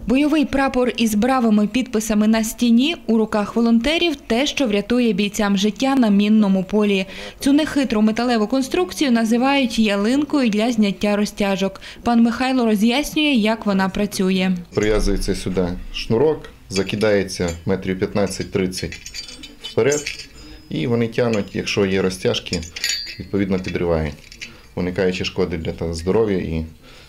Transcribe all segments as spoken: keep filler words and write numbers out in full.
Бойовий прапор із бравими підписами на стіні у руках волонтерів – те, що врятує бійцям життя на мінному полі. Цю нехитру металеву конструкцію називають ялинкою для зняття розтяжок. Пан Михайло роз'яснює, як вона працює. Прив'язується сюди шнурок, закидається метрів п'ятнадцять-тридцять вперед і вони тягнуть, якщо є розтяжки, відповідно підривають, уникаючи шкоди для здоров'я і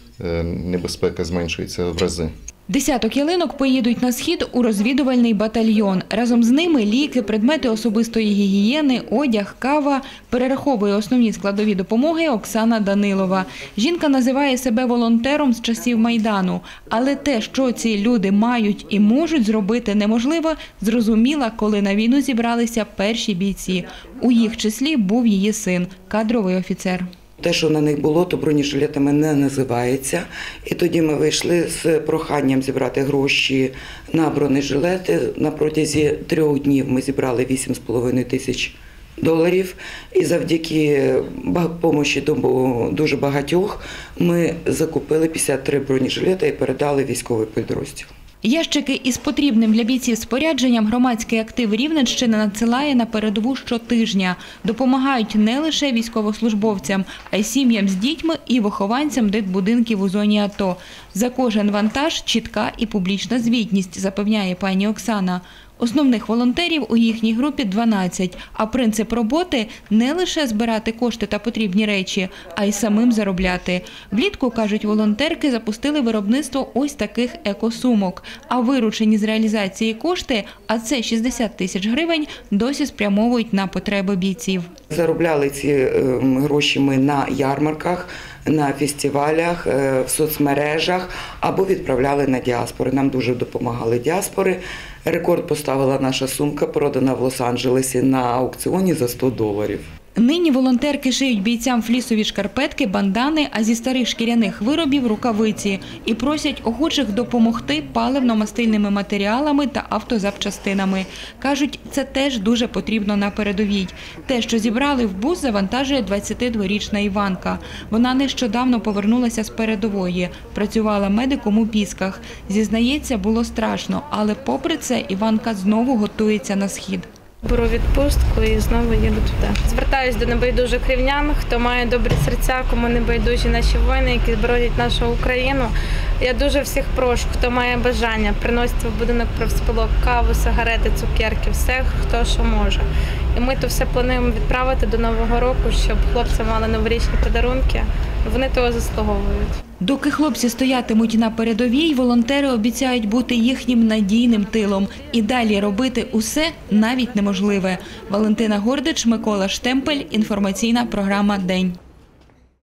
небезпека зменшується в рази. Десяток ялинок поїдуть на схід у розвідувальний батальйон. Разом з ними ліки, предмети особистої гігієни, одяг, кава. Перераховує основні складові допомоги Оксана Данилова. Жінка називає себе волонтером з часів Майдану. Але те, що ці люди мають і можуть зробити неможливо, зрозуміла, коли на війну зібралися перші бійці. У їх числі був її син, кадровий офіцер. Те, що на них було, то бронежилетами не називається. І тоді ми вийшли з проханням зібрати гроші на бронежилети. На протязі трьох днів ми зібрали вісім з половиною тисяч доларів. І завдяки допомозі дуже багатьох ми закупили п'ятдесят три бронежилети і передали військовий підрозділ. Ящики із потрібним для бійців спорядженням громадський актив Рівненщини надсилає на передову щотижня. Допомагають не лише військовослужбовцям, а й сім'ям з дітьми і вихованцям дитбудинків у зоні АТО. За кожен вантаж чітка і публічна звітність, запевняє пані Оксана. Основних волонтерів у їхній групі дванадцять, а принцип роботи – не лише збирати кошти та потрібні речі, а й самим заробляти. Влітку, кажуть волонтерки, запустили виробництво ось таких екосумок, а виручені з реалізації кошти, а це шістдесят тисяч гривень, досі спрямовують на потреби бійців. Заробляли ці гроші ми на ярмарках, на фестивалях, в соцмережах або відправляли на діаспори. Нам дуже допомагали діаспори. Рекорд поставила наша сумка, продана в Лос-Анджелесі на аукціоні за сто доларів. Нині волонтерки шиють бійцям флісові шкарпетки, бандани, а зі старих шкіряних виробів – рукавиці. І просять охочих допомогти паливно-мастильними матеріалами та автозапчастинами. Кажуть, це теж дуже потрібно на передовій. Те, що зібрали в бус, завантажує двадцятидворічна Іванка. Вона нещодавно повернулася з передової. Працювала медиком у Пісках. Зізнається, було страшно, але попри це Іванка знову готується на схід. Беру відпустку і знову їду туди. Звертаюсь до небайдужих рівнян, хто має добрі серця, кому небайдужі наші воїни, які боронять нашу Україну. Я дуже всіх прошу, хто має бажання, приносити в будинок профспілок каву, сигарети, цукерки, все, хто що може. І ми то все плануємо відправити до Нового року, щоб хлопці мали новорічні подарунки. Вони того заслуговують. Доки хлопці стоятимуть на передовій, волонтери обіцяють бути їхнім надійним тилом і далі робити усе навіть неможливе. Валентина Гордич, Микола Штемпель, інформаційна програма «День».